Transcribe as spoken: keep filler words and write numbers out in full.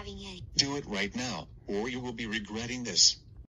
Do it right now, or you will be regretting this.